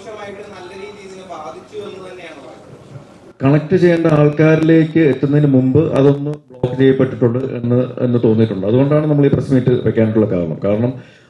മോശമായിട്ട് നല്ല രീതിയിൽ ഇതിനെ ബാധിച്ചു എന്ന് തന്നെയാണ് പറയുന്നത്. കണക്ട് ചെയ്യേണ്ട ആൾക്കാരിലേക്ക് എത്തുന്നതിന് മുമ്പ് അതൊന്ന് ബ്ലോക്ക് ചെയ്യപ്പെട്ടിട്ടുണ്ട് എന്ന് തോന്നിയിട്ടുണ്ട്. അതുകൊണ്ടാണ് നമ്മൾ ഈ പ്രസ് മീറ്റ് വെക്കാനുള്ള കാരണം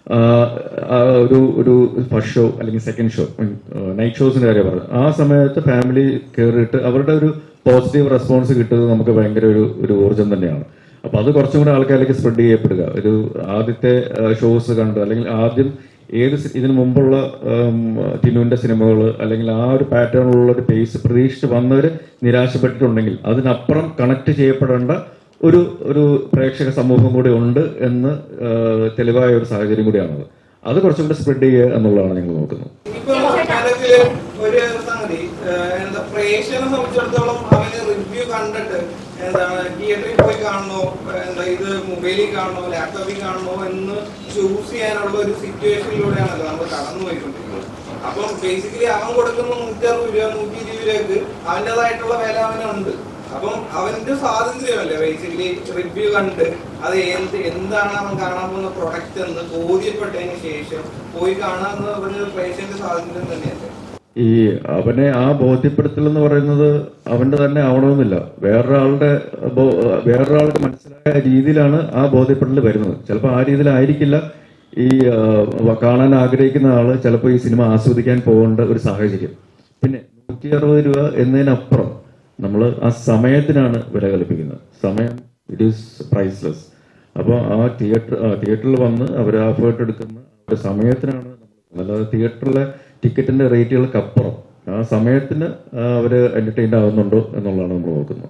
ഒരു ഫസ്റ്റ് ഷോ അല്ലെങ്കിൽ സെക്കൻഡ് ഷോ, നൈറ്റ് ഷോസിന്റെ കാര്യം പറഞ്ഞു. ആ സമയത്ത് ഫാമിലി കയറിയിട്ട് അവരുടെ ഒരു പോസിറ്റീവ് റെസ്പോൺസ് കിട്ടുന്നത് നമുക്ക് ഭയങ്കര ഒരു ഊർജ്ജം തന്നെയാണ്. അപ്പൊ അത് കുറച്ചും കൂടെ ആൾക്കാരിലേക്ക് സ്പ്രെഡ് ചെയ്യപ്പെടുക. ഒരു ആദ്യത്തെ ഷോസ് കണ്ട് അല്ലെങ്കിൽ ആദ്യം ഇതിനു മുമ്പുള്ള ടിനുവിന്റെ സിനിമകൾ അല്ലെങ്കിൽ ആ ഒരു പാറ്റേണിലുള്ള ഒരു പേസ് പ്രതീക്ഷിച്ച് വന്നവർ നിരാശപ്പെട്ടിട്ടുണ്ടെങ്കിൽ അതിനപ്പുറം കണക്ട് ചെയ്യപ്പെടേണ്ട ഒരു പ്രേക്ഷക സമൂഹം കൂടി ഉണ്ട് എന്ന് തെളിവായ ഒരു സാഹചര്യം കൂടിയാണത്. അത് കുറച്ചും കൂടി സ്പ്രെഡ് ചെയ്യുക എന്നുള്ളതാണ് ഞങ്ങൾ നോക്കുന്നത്. ഒരു സംഗതി പ്രേക്ഷകനെ സംബന്ധിച്ചിടത്തോളം അവന് റിവ്യൂ കണ്ടിട്ട് എന്താണ് തിയേറ്ററിൽ പോയി കാണണോ, ഇത് മൊബൈലിൽ കാണണോ ലാപ്ടോപ്പിൽ കാണണോ എന്ന് ചൂസ് ചെയ്യാനുള്ള ഒരു സിറ്റുവേഷനിലൂടെയാണല്ലോ നമ്മൾ കടന്നു പോയിക്കൊണ്ടിരിക്കുന്നത്. അപ്പം ബേസിക്കലി അവൻ കൊടുക്കുന്ന 160 രൂപ 120 രൂപയ്ക്ക് അവൻ്റെതായിട്ടുള്ള വില അവനുണ്ട്. അപ്പം അവന്റെ സ്വാതന്ത്ര്യമല്ലേ ബേസിക്കലി റിവ്യൂ കണ്ട് അത് എന്താണ് അവൻ കാണാൻ പോകുന്ന പ്രൊഡക്റ്റ് എന്ന് ബോധ്യപ്പെട്ടതിന് ശേഷം പോയി കാണാന്ന് പറഞ്ഞ പ്രേക്ഷകന്റെ സ്വാതന്ത്ര്യം തന്നെയല്ലേ. ഈ അവനെ ആ ബോധ്യപ്പെടുത്തൽ എന്ന് പറയുന്നത് അവന്റെ തന്നെ ആവണമെന്നില്ല, വേറൊരാൾക്ക് മനസ്സിലായ രീതിയിലാണ് ആ ബോധ്യപ്പെടൽ വരുന്നത്. ചിലപ്പോൾ ആ രീതിയിലായിരിക്കില്ല ഈ കാണാൻ ആഗ്രഹിക്കുന്ന ആള് ചിലപ്പോൾ ഈ സിനിമ ആസ്വദിക്കാൻ പോകേണ്ട ഒരു സാഹചര്യം. പിന്നെ 160 രൂപ എന്നതിനപ്പുറം നമ്മൾ ആ സമയത്തിനാണ് വില കൽപ്പിക്കുന്നത്. സമയം ഇറ്റ് ഈസ് പ്രൈസ്ലെസ്. അപ്പോൾ ആ തിയേറ്ററിൽ വന്ന് അവർ എഫേർട്ട് എടുക്കുന്ന ഒരു സമയത്തിനാണ്, അല്ലാതെ തിയേറ്ററിലെ ടിക്കറ്റിന്റെ റേറ്റുകൾക്ക് അപ്പുറം ആ സമയത്തിന് അവര് എന്റർടൈൻഡ് ആവുന്നുണ്ടോ എന്നുള്ളതാണ് നമ്മൾ നോക്കുന്നത്.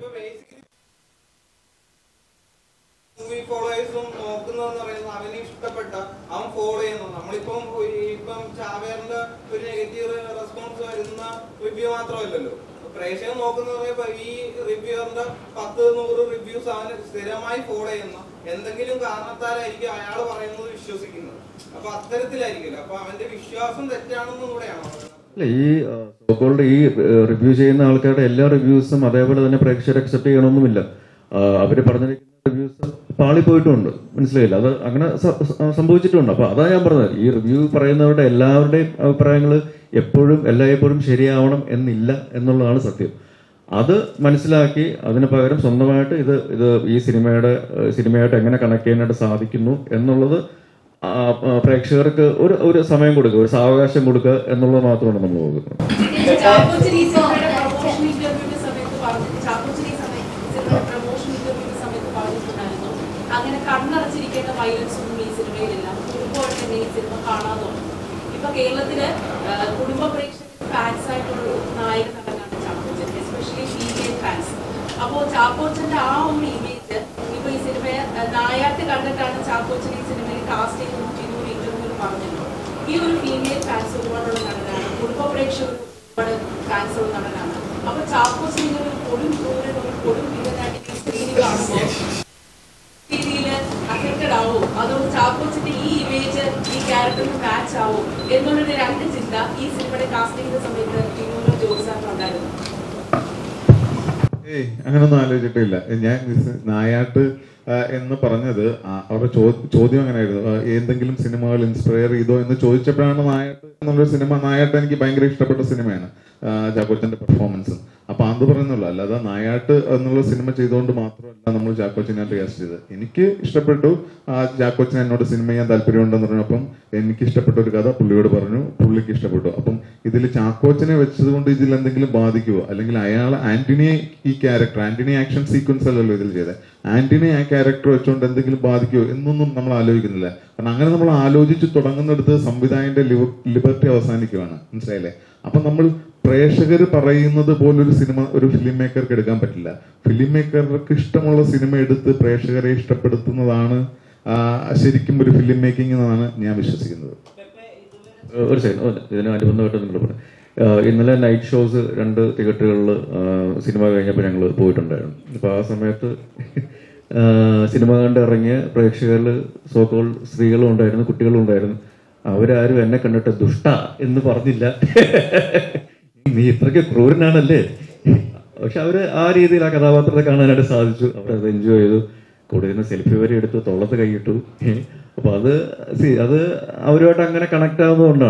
അവന് ഇഷ്ടപ്പെട്ട അവൻ ഫോളോ ചെയ്യുന്നു. നമ്മളിപ്പം ചാവേറിന്റെ ഒരു നെഗറ്റീവ് റെസ്പോൺസ് വരുന്ന റിവ്യൂ മാത്രമല്ലല്ലോ പ്രേക്ഷകൻ നോക്കുന്നത്. ഈ റിവ്യൂറിന്റെ 10-100 റിവ്യൂസ് അവന് സ്ഥിരമായി ഫോളോ ചെയ്യുന്ന എന്തെങ്കിലും കാരണത്താലായിരിക്കും അയാൾ പറയുന്നത് വിശ്വസിക്കുന്നത്. അപ്പൊ അത്തരത്തിലായിരിക്കില്ല. അപ്പൊ അവന്റെ വിശ്വാസം തെറ്റാണെന്നും കൂടെയാണോ? അല്ല, ഈ സോക്കോൾഡ് ഈ റിവ്യൂ ചെയ്യുന്ന ആൾക്കാരുടെ എല്ലാ റിവ്യൂസും അതേപോലെ തന്നെ പ്രേക്ഷകർ അക്സെപ്റ്റ് ചെയ്യണമെന്നുമില്ല. അവര് പറഞ്ഞിരിക്കുന്ന റിവ്യൂസ് പാളിപ്പോയിട്ടുമുണ്ട്, മനസ്സിലായില്ല, അത് അങ്ങനെ സംഭവിച്ചിട്ടുണ്ട്. അപ്പൊ അതാ ഞാൻ പറഞ്ഞത്, ഈ റിവ്യൂ പറയുന്നവരുടെ എല്ലാവരുടെയും അഭിപ്രായങ്ങൾ എല്ലായ്പ്പോഴും ശരിയാവണം എന്നില്ല എന്നുള്ളതാണ് സത്യം. അത് മനസ്സിലാക്കി അതിന് പകരം സ്വന്തമായിട്ട് ഇത് ഈ സിനിമയായിട്ട് എങ്ങനെ കണക്ട് ചെയ്യാനായിട്ട് സാധിക്കുന്നു എന്നുള്ളത് പ്രേക്ഷകർക്ക് ഒരു സമയം കൊടുക്കുക, ഒരു സാവകാശം കൊടുക്കുക എന്നുള്ളത് മാത്രമാണ് നമ്മൾ നോക്കുന്നത്. അങ്ങനെ കണ്ണടച്ചിരിക്കേണ്ട വയലൻസ് ഒന്നും ഈ സിനിമയിലില്ല. കുടുംബമായിട്ട് തന്നെ ഈ സിനിമ കാണാതെ ഇപ്പൊ കേരളത്തില് കുടുംബ പ്രേക്ഷകർക്ക് ഫാൻസ് ആയിട്ടുള്ള നായക നടനാണ് ചാക്കോച്ചൻ, എസ്പെഷ്യലി ഫീമെയിൽ ഫാൻസ്. അപ്പോ ചാക്കോച്ചന്റെ ആ ഒരു ഇമേജ് ഇപ്പൊ ഈ സിനിമയെ നായാട്ട് കണ്ടിട്ടാണ് ചാക്കോച്ചൻ ഈ സിനിമയിൽ കാസ്റ്റ് ചെയ്യുന്ന ടിനുവിന് ഇന്റർവ്യൂവിൽ പറഞ്ഞല്ലോ. ഈ ഒരു ഫീമെയിൽ ഫാൻസ് ഒരുപാടുള്ള നടനാണ്, കുടുംബ പ്രേക്ഷകർ ഒരുപാട് ഫാൻസ് ഉള്ള നടനാണ്. അപ്പൊ ചാക്കോച്ചൻ ഇങ്ങനെ ഒരു കൊടും വില്ലനായിട്ട് സ്ക്രീനിൽ കാണുമ്പോൾ രീതിയിൽ അഫക്റ്റഡ് ആവോ, അതുകൊണ്ട് ചാക്കോച്ചിന്റെ ഈ ഇമേജ് ഈ ക്യാരക്ടറിന് മാച്ച് ആവോ എന്നുള്ളൊരു രണ്ട് ചിന്ത ഈ സിനിമയുടെ കാസ്റ്റിംഗിന്റെ സമയത്ത് ടിനുവിനോ ജോസാറിനോ ഉണ്ടായിരുന്നു? അങ്ങനൊന്നും ആലോചിച്ചിട്ടില്ല. ഞാൻ നായാട്ട് എന്ന് പറഞ്ഞത് അവരുടെ ചോദ്യം അങ്ങനെയായിരുന്നു, ഏതെങ്കിലും സിനിമകൾ ഇൻസ്പയർ ചെയ്തോ എന്ന് ചോദിച്ചപ്പോഴാണ് നായാട്ട് എന്നുള്ളൊരു സിനിമ. നായാട്ട് എനിക്ക് ഭയങ്കര ഇഷ്ടപ്പെട്ട സിനിമയാണ്, ചാക്കോച്ചന്റെ പെർഫോമൻസ്. അപ്പൊ അത് പറയുന്നുള്ളൂ, അല്ലാതെ നായാട്ട് എന്നുള്ള സിനിമ ചെയ്തുകൊണ്ട് മാത്രമല്ല നമ്മൾ ചാക്കോച്ചനായിട്ട് കാസ്റ്റ് ചെയ്തത്. എനിക്ക് ഇഷ്ടപ്പെട്ടു, ചാക്കോച്ചൻ എന്നോട് സിനിമ ചെയ്യാൻ താല്പര്യമുണ്ടെന്ന് പറഞ്ഞു. അപ്പം എനിക്ക് ഇഷ്ടപ്പെട്ട ഒരു കഥ പുള്ളിയോട് പറഞ്ഞു, പുള്ളിക്ക് ഇഷ്ടപ്പെട്ടു. അപ്പം ഇതിൽ ചാക്കോച്ചനെ വെച്ചതുകൊണ്ട് ഇതിൽ എന്തെങ്കിലും ബാധിക്കുമോ, അല്ലെങ്കിൽ അയാൾ ആന്റണി ആക്ഷൻ സീക്വൻസ് അല്ലല്ലോ ഇതിൽ ചെയ്തത്, ആന്റണി ആ ക്യാരക്ടർ വെച്ചുകൊണ്ട് എന്തെങ്കിലും ബാധിക്കുമോ എന്നൊന്നും നമ്മൾ ആലോചിക്കുന്നില്ല. കാരണം അങ്ങനെ നമ്മൾ ആലോചിച്ച് തുടങ്ങുന്നിടത്ത് സംവിധായകന്റെ ലിബർട്ടി അവസാനിക്കുകയാണ്, മനസ്സിലായില്ലേ? അപ്പൊ നമ്മൾ പ്രേക്ഷകർ പറയുന്നത് പോലൊരു സിനിമ ഒരു ഫിലിം മേക്കർക്ക് എടുക്കാൻ പറ്റില്ല. ഫിലിം മേക്കർക്ക് ഇഷ്ടമുള്ള സിനിമ എടുത്ത് പ്രേക്ഷകരെ ഇഷ്ടപ്പെടുത്തുന്നതാണ് ശരിക്കും ഒരു ഫിലിം മേക്കിംഗ് എന്നാണ് ഞാൻ വിശ്വസിക്കുന്നത്. ഒരു സെക്കൻഡ്, ഇതിനനുബന്ധമായിട്ട് നിങ്ങൾ പറഞ്ഞു. ഇന്നലെ നൈറ്റ് ഷോസ് 2 തിയേറ്ററുകളിൽ സിനിമ കഴിഞ്ഞപ്പോൾ ഞങ്ങൾ പോയിട്ടുണ്ടായിരുന്നു. അപ്പോൾ ആ സമയത്ത് സിനിമ കണ്ട് ഇറങ്ങിയ പ്രേക്ഷകരിൽ സോക്കോൾ സ്ത്രീകളും ഉണ്ടായിരുന്നു, കുട്ടികളും ഉണ്ടായിരുന്നു. അവരാരും എന്നെ കണ്ടിട്ട് ദുഷ്ട എന്ന് പറഞ്ഞില്ല, നീ ഇത്രയ്ക്ക് ക്രൂരനാണല്ലേ. പക്ഷെ അവര് ആ രീതിയിൽ ആ കഥാപാത്രത്തെ കാണാനായിട്ട് സാധിച്ചു, അവരത് എൻജോയ് ചെയ്തു. കൂടുതൽ സെൽഫി വരെ എടുത്തു, തൊള്ളത്ത് കൈയിട്ടു. അപ്പൊ അത് അവരുമായിട്ട് അങ്ങനെ കണക്ട് ആവുന്നതുകൊണ്ടാണ്.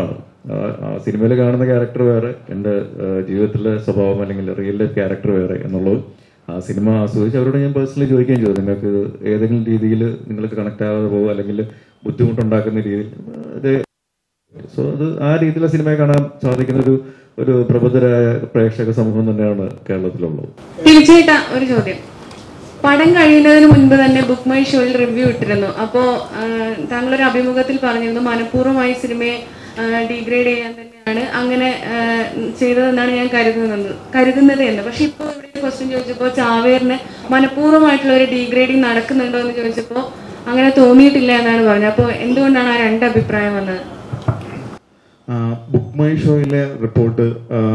സിനിമയിൽ കാണുന്ന ക്യാരക്ടർ വേറെ, എൻ്റെ ജീവിതത്തിലെ സ്വഭാവം അല്ലെങ്കിൽ റിയൽ ലൈഫ് ക്യാരക്ടർ വേറെ എന്നുള്ളത് ആ സിനിമ ആസ്വദിച്ച് അവരോട് ഞാൻ പേഴ്സണലി ചോദിക്കുകയും ചെയ്തു, നിങ്ങൾക്ക് ഏതെങ്കിലും രീതിയിൽ നിങ്ങൾക്ക് കണക്ട് ആവാതെ പോകുക അല്ലെങ്കിൽ ബുദ്ധിമുട്ടുണ്ടാക്കുന്ന രീതിയിൽ സോ അത് ആ രീതിയിലുള്ള സിനിമയെ കാണാൻ സാധിക്കുന്ന ഒരു പ്രബുദ്ധരായ പ്രേക്ഷക സമൂഹം തന്നെയാണ് കേരളത്തിലുള്ളത്. തീർച്ചയായിട്ടും ഒരു ചോദ്യം, പടം കഴിയുന്നതിന് മുൻപ് തന്നെ ബുക്ക് മൈ ഷോയിൽ റിവ്യൂ ഇട്ടിരുന്നു. അപ്പോൾ താങ്കളൊരു അഭിമുഖത്തിൽ പറഞ്ഞിരുന്നു മനഃപൂർവ്വമായി സിനിമയെ ഡീഗ്രേഡ് ചെയ്യാൻ തന്നെയാണ് അങ്ങനെ ചെയ്തതെന്നാണ് ഞാൻ കരുതുന്നത് എന്ന്. പക്ഷെ ഇപ്പോൾ ഇവിടെ ഒരു ക്വസ്റ്റ്യൻ ചോദിച്ചപ്പോൾ ചാവേറിന് മനഃപൂർവ്വമായിട്ടുള്ള ഒരു ഡീഗ്രേഡിങ് നടക്കുന്നുണ്ടോ എന്ന് ചോദിച്ചപ്പോൾ അങ്ങനെ തോന്നിയിട്ടില്ല എന്നാണ് പറഞ്ഞത്. അപ്പോൾ എന്തുകൊണ്ടാണ് ആ രണ്ട് അഭിപ്രായം വന്നത്? ബുക്ക് മൈ ഷോയിലെ റിപ്പോർട്ട്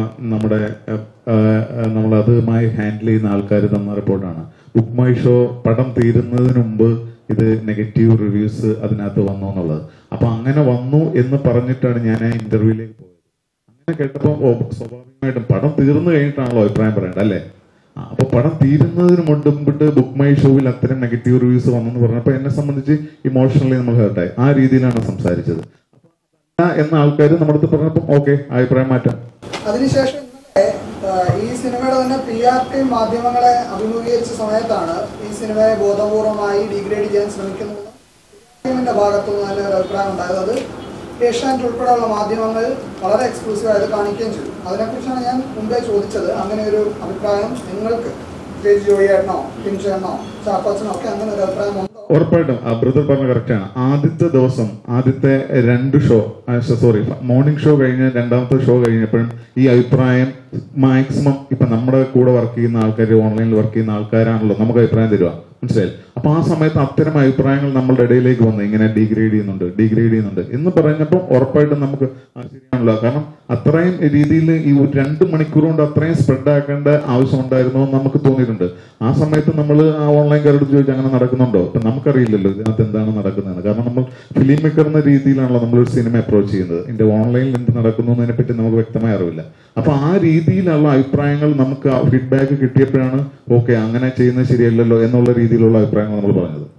നമ്മളതുമായി ഹാൻഡിൽ ചെയ്യുന്ന ആൾക്കാർ തന്ന റിപ്പോർട്ടാണ്. ബുക്ക് മൈ ഷോ പടം തീരുന്നതിന് മുമ്പ് ഇത് നെഗറ്റീവ് റിവ്യൂസ് അതിനകത്ത് വന്നു എന്നുള്ളത്. അപ്പൊ അങ്ങനെ വന്നു എന്ന് പറഞ്ഞിട്ടാണ് ഞാൻ ആ ഇന്റർവ്യൂയിലേക്ക് പോയത്. അങ്ങനെ കേട്ടപ്പോൾ സ്വാഭാവികമായിട്ടും പടം തീർന്നു കഴിഞ്ഞിട്ടാണല്ലോ അഭിപ്രായം പറയേണ്ടത് അല്ലേ? അപ്പൊ പടം തീരുന്നതിന് മുൻപിട്ട് ബുക്ക് മൈ ഷോയിൽ അത്തരം നെഗറ്റീവ് റിവ്യൂസ് വന്നെന്ന് പറഞ്ഞപ്പോൾ എന്നെ സംബന്ധിച്ച് ഇമോഷണലി നമ്മൾ ഹേർട്ടായി. ആ രീതിയിലാണ് സംസാരിച്ചത്. എന്ന ആൾക്കാർ നമ്മുടെ അടുത്ത് പറഞ്ഞപ്പോൾ ഓക്കെ അഭിപ്രായം മാറ്റാം. അതിനുശേഷം ഈ സിനിമയുടെ തന്നെ PR മാധ്യമങ്ങളെ അഭിമുഖീകരിച്ച സമയത്താണ് ഈ സിനിമയെ ബോധപൂർവമായി ഡീഗ്രേഡ് ചെയ്യാൻ ശ്രമിക്കുന്നതിന്റെ ഭാഗത്തുനിന്ന് തന്നെ ഒരു അഭിപ്രായം ഉണ്ടായത്. അത് ഏഷ്യാനെറ്റ് ഉൾപ്പെടെയുള്ള മാധ്യമങ്ങൾ വളരെ എക്സ്ക്ലൂസീവായത് കാണിക്കുകയും ചെയ്തു. അതിനെക്കുറിച്ചാണ് ഞാൻ മുമ്പേ ചോദിച്ചത്. അങ്ങനെ ഒരു അഭിപ്രായം നിങ്ങൾക്ക് ജോയിയേട്ടനോ കിൻചേട്ടനോ ചാക്കോച്ചനോ ഒക്കെ അങ്ങനെ ഒരു അഭിപ്രായം ഉണ്ടോ? ഉറപ്പായിട്ടും ബ്രദർ പറഞ്ഞ കറക്റ്റാണ്. ആദ്യത്തെ ദിവസം ആദ്യത്തെ 2 ഷോ മോർണിംഗ് ഷോ കഴിഞ്ഞ് രണ്ടാമത്തെ ഷോ കഴിഞ്ഞപ്പോഴും ഈ അഭിപ്രായം മാക്സിമം ഇപ്പൊ നമ്മുടെ കൂടെ വർക്ക് ചെയ്യുന്ന ആൾക്കാർ, ഓൺലൈനിൽ വർക്ക് ചെയ്യുന്ന ആൾക്കാരാണല്ലോ നമുക്ക് അഭിപ്രായം തരുക, മനസ്സിലായി? അപ്പൊ ആ സമയത്ത് അത്തരം അഭിപ്രായങ്ങൾ നമ്മളുടെ ഇടയിലേക്ക് വന്നു, ഇങ്ങനെ ഡീഗ്രേഡ് ചെയ്യുന്നുണ്ട് എന്ന് പറഞ്ഞപ്പോൾ ഉറപ്പായിട്ടും നമുക്ക് ശരിയാണല്ലോ. കാരണം അത്രയും രീതിയിൽ ഈ 2 മണിക്കൂർ കൊണ്ട് അത്രയും സ്പ്രെഡ് ആക്കേണ്ട ആവശ്യം ഉണ്ടായിരുന്നോ എന്ന് നമുക്ക് തോന്നിയിട്ടുണ്ട്. ആ സമയത്ത് നമ്മൾ ആ ഓൺലൈൻകാരോട് ചോദിച്ചാൽ അങ്ങനെ നടക്കുന്നുണ്ടോ? ഇപ്പൊ നമുക്കറിയില്ലല്ലോ ഇതിനകത്ത് എന്താണ് നടക്കുന്നതെന്ന്. കാരണം നമ്മൾ ഫിലിം മേക്കർ എന്ന രീതിയിലാണല്ലോ നമ്മളൊരു സിനിമ അപ്രോച്ച് ചെയ്യുന്നത്. ഇതിന്റെ ഓൺലൈനിൽ എന്ത് നടക്കുന്നു എന്നതിനെ പറ്റി നമുക്ക് വ്യക്തമായി അറിവില്ല. അപ്പൊ ആ രീതിയിലുള്ള അഭിപ്രായങ്ങൾ നമുക്ക് ഫീഡ്ബാക്ക് കിട്ടിയപ്പോഴാണ് ഓക്കെ അങ്ങനെ ചെയ്യുന്നത് ശരിയല്ലല്ലോ എന്നുള്ള രീതിയിലുള്ള അഭിപ്രായങ്ങൾ നമ്മൾ പറഞ്ഞത്.